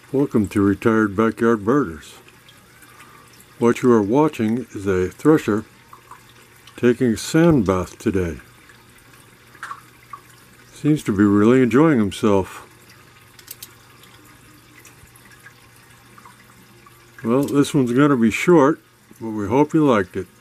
Welcome to Retired Backyard Birders. What you are watching is a thresher taking a sand bath today. Seems to be really enjoying himself. Well, this one's going to be short, but we hope you liked it.